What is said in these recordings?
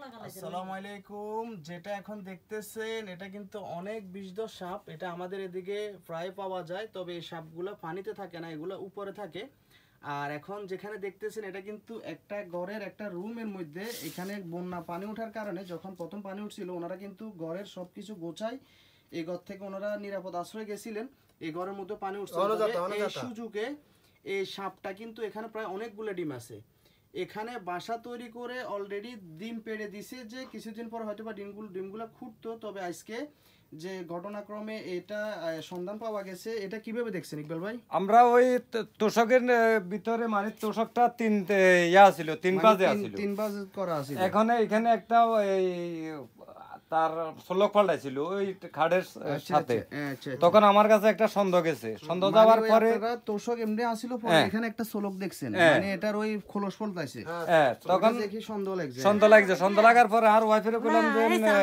আসসালামু আলাইকুম। যেটা এখন দেখতেছেন এটা কিন্তু অনেক বিষধর সাপ। এটা আমাদের এদিকে প্রায় পাওয়া যায়, তবে এই সাপগুলো পানিতে থাকে না, এগুলো উপরে থাকে। আর এখন যেখানে দেখতেছেন এটা কিন্তু একটা ঘরের একটা রুমের মধ্যে, এখানে বন্যা পানি ওঠার কারণে যখন প্রথম পানি উঠছিল ওনারা কিন্তু ঘরের সবকিছু গোছায় এই ঘর থেকে ওনারা নিরাপদ আশ্রয় গেছিলেন। এই ঘরের মধ্যে পানি উঠছিল, এই সুযোগে এই সাপটা কিন্তু এখানে প্রায় অনেকগুলো ডিম আছে। এখানে বাসা তৈরি করে অলরেডি ডিম পেড়ে দিছে, যে কিছুদিন পর হয়তো বা ডিমগুলো ফুটতো। তবে আজকে যে ঘটনাক্রমে এটা সন্ধান পাওয়া গেছে, এটা কিভাবে দেখছেন ইকবাল ভাই? আমরা ওই তোষকের ভিতরে মানে তোষকটা তিন ছিল, তিন বাজ করা আছে। এখন এখানে একটা এই তার সলক পাল্টাইছিল ওই খাড়ের সাথে। তখন আমার কাছে একটা সন্দেহ গেছে, সন্দেহ যাওয়ার পরে তোষক এমনি আসিল, পরে এখানে একটা সলক দেখছেন, মানে এটার ওই খোলস পাল্টাইছে। তখন দেখি সন্দেহ লাগার পরে আর ওয়াইফের বললাম যে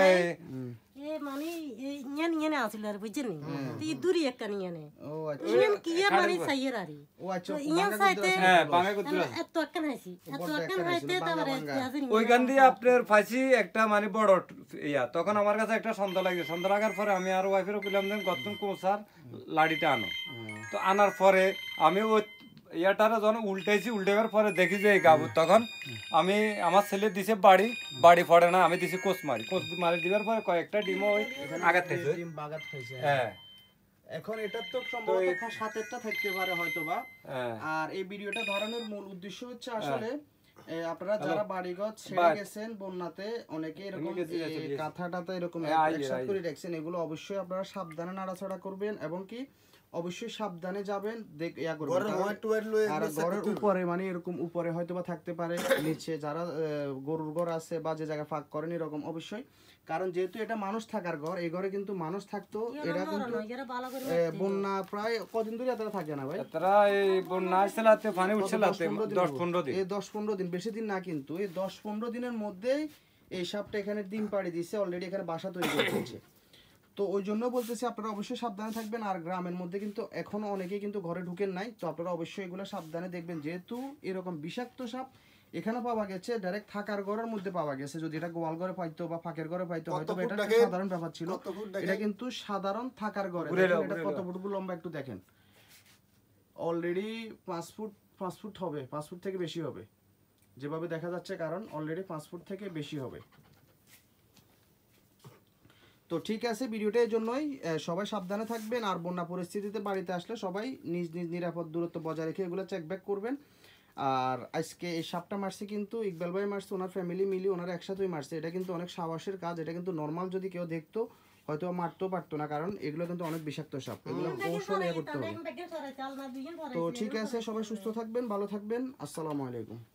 মানে ইয়ান ইয়ানে আছিল আর বুঝছেন নি দূরি একটা ইয়ানে ইয়ান কি মানে সাইয়ের আরি ও আচ্ছা ইয়ান সাইতে বামে কইছিল এত একখান হাসি হাইতে তারপরে ওইখান দিয়ে আপনার ফাঁসি একটা মানে বড় ইয়া। তখন আমার কাছে একটা সন্দেহ লাগছে, সন্দেহ লাগার পরে আমি আর ওয়াইফেরও কইলাম যে গতম কোসার লাড়িটা আনো। তো আনার পরে আমি ওই ইয়াটারে যখন উল্টাইবার পরে দেখি যে এই গাবু, তখন আমি আমার ছেলে দিছে বাড়ি পড়ে না, আমি দিছি কোচ মারি দিবার পরে কয়েকটা ডিমও ওই আঘাত খাইছে। হ্যাঁ, এখন এটা তো সম্ভবত 7-8টা থাকতে পারে হয়তোবা। আর এই ভিডিওটা ধরানোর মূল উদ্দেশ্য হচ্ছে আসলে আপনারা যারা বাড়িঘর ছেড়ে গেছেন বন্যাতে, অনেকে এরকম কাঁথা এরকম একসাথে করে রাখছেন, এগুলো অবশ্যই আপনারা সাবধানে নাড়াচাড়া করবেন এবং কি অবশ্যই সাবধানে যাবেন, আর ঘরের উপরে মানে এরকম উপরে হয়তোবা থাকতে পারে, নিচে যারা গরুর ঘর আছে বা যে জায়গায় ফাঁক করেন এরকম অবশ্যই, কারণ যেহেতু এটা মানুষ থাকার ঘর, এই ঘরে কিন্তু মানুষ থাকতো। এরা কিন্তু বন্যা প্রায় কদিন ধরে এতটা থাকে না ভাই? এতটা এই বন্যা আসলাতে পানি উঠছিলাতে 10-15 দিন, এই 10-15 দিন, বেশি দিন না, কিন্তু এই 10-15 দিনের মধ্যেই এই সাপটা এখানে ডিম পাড়ি দিছে, অলরেডি এখানে বাসা তৈরি করে ফেলছে। তো ওই জন্য বলতেছি আপনারা অবশ্যই সাবধানে থাকবেন। আর গ্রামের মধ্যে কিন্তু এখনো অনেকেই কিন্তু ঘরে ঢুকেন নাই, তো আপনারা অবশ্যই এগুলো সাবধানে দেখবেন, যেহেতু এরকম বিষাক্ত সাপ এখানে পাওয়া গেছে, ডাইরেক্ট থাকার ঘরের মধ্যে পাওয়া গেছে। যদি এটা গোয়াল ঘরে পাইতো বা ফাঁকের ঘরে পাইতো হয়তো এটা সাধারণ ব্যাপার ছিল, এটা কিন্তু সাধারণ থাকার ঘরে। এটা কত ফুট লম্বা একটু দেখেন, অলরেডি 5 ফুট হবে, 5 ফুট থেকে বেশি হবে যেভাবে দেখা যাচ্ছে, কারণ অলরেডি 5 ফুট থেকে বেশি হবে। তো ঠিক আছে, ভিডিওটা এই জন্যই, সবাই সাবধানে থাকবেন। আর বন্যা পরিস্থিতিতে বাড়িতে আসলে সবাই নিজ নিজ নিরাপদ দূরত্ব বজায় রেখে এগুলো চেক ব্যাক করবেন। আর আজকে এই সাপটা মারছে কিন্তু ইকবাল ভাই মারছে, ওনার ফ্যামিলি মিলি ওনারা একসাথেই মারছে। এটা কিন্তু অনেক সাহসের কাজ, এটা কিন্তু নর্মাল যদি কেউ দেখতো হয়তো মারতেও পারতো না, কারণ এগুলো কিন্তু অনেক বিষাক্ত সাপ, এগুলো কৌশলে করতে হবে। তো ঠিক আছে, সবাই সুস্থ থাকবেন, ভালো থাকবেন, আসসালামু আলাইকুম।